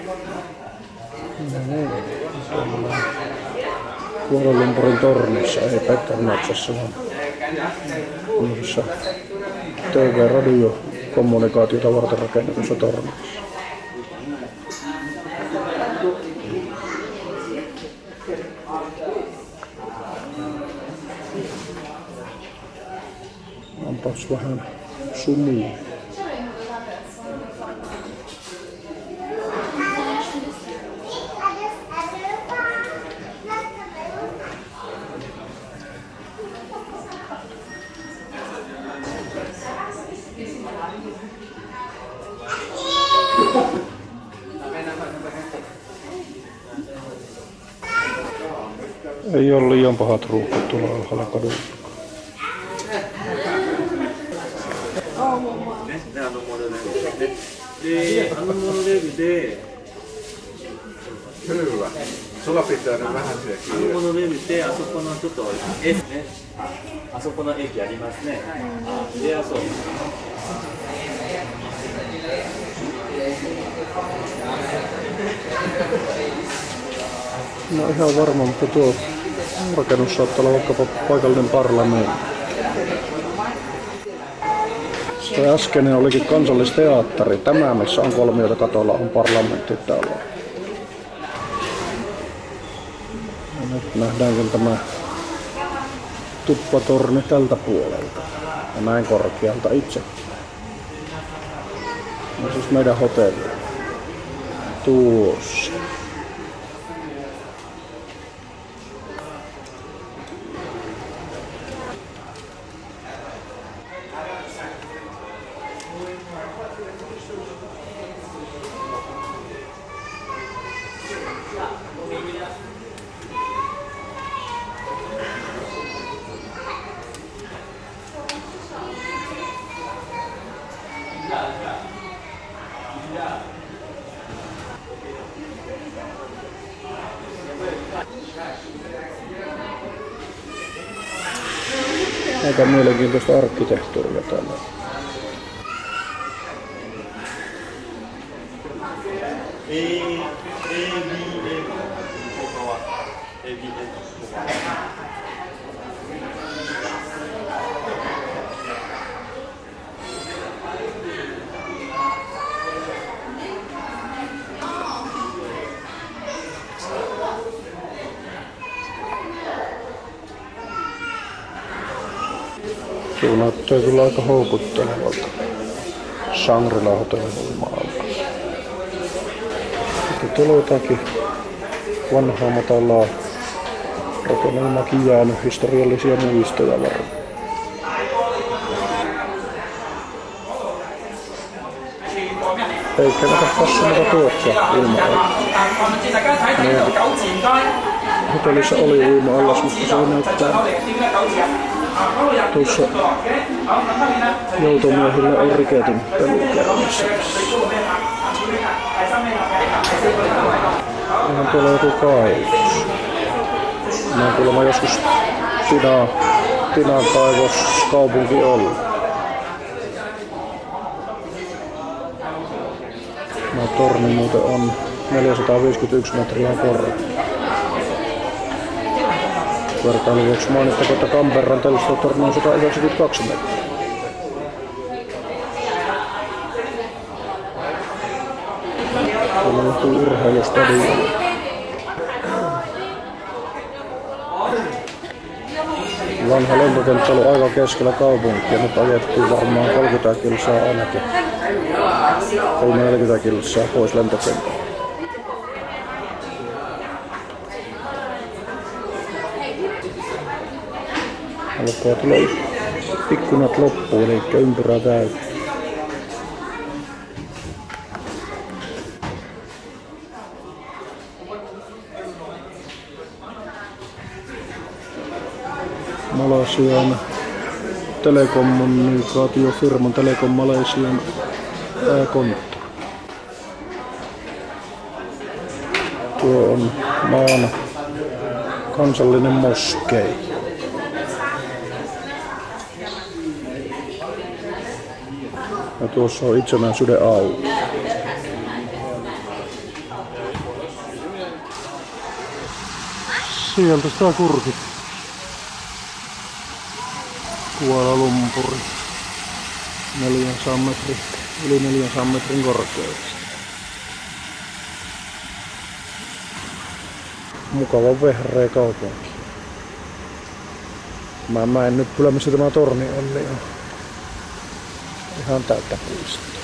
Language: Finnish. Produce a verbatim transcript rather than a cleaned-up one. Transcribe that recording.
No niin. Kuala Lumpurin tornissa, ei Petronaksessa, vaan tämmöisessä T V-radiokommunikaatiota varten rakennetussa tornissa. Onpas vähän sumua. Ei ole liian pahat ruuhkat tuolla alhaalla kadulla. Hyvä. Sulla pitää nyt vähän se kiinni. このレールであそこのちょっと S ね。あそこの駅ありますね。で、あそこ。 No ihan varma, mutta tuo rakennus saattaa olla vaikkapa paikallinen parlamentti. Se äskeinen olikin Kansallisteatteri. Tämä, missä on kolmiota katolla, on parlamentti täällä. Ja nyt nähdäänkin tämä tuppatorni tältä puolelta. Ja näin korkealta itse. No siis meidän hotelli. Tuossa. Aika mielenkiintoista arkkitehtuuria täällä. Tuo näyttää kyllä aika houkuttelevalta. Shangri-La hotellin uima-allas. Sitten tuolla on jotakin vanhaa matalaa rakennelmakin jäänyt historiallisia muistoja varmaan. Eikä näitä passunata tuossa uima-allas. Hotellissa oli uima-allas, mutta se näyttää tuossa joutomiehillä on riketin pelukäynnissä. Ihan tuolla joku kaivos. Mä oon kuulemma joskus Tina, Tinan kaivos kaupunki ollut. Mä torni muuten on neljäsataaviisikymmentäyksi metriä korkea. Vertailun vuoksi mainittakoon, että Canberran tiedustelutorni on sata yhdeksänkymmentäkaksi metriä. Tuolla on joku urheilustadion. Vanha lentokenttä oli aivan keskellä kaupunkia. Nyt ajettiin varmaan kolmekymmentä kilsaa ainakin. kolmekymmentä kilsaa pois lentokentältä. Alkaa tulla ikkunat loppuun, eli ympyrä täytyy. Malesian telekommunikaatiofirman Telekom Malesian pääkonttori. Tuo on maan kansallinen moskei. Ja tuossa on itsenäisyyden auto. sieltä sitä kurkit. Kuala Lumpuri. neljäsataa metrin, yli neljänsadan metrin korkeudesta. Mukava vehreä kaupunki. Mä, mä en nyt kyllä missä tämä torni on, niin on ihan täyttä puista.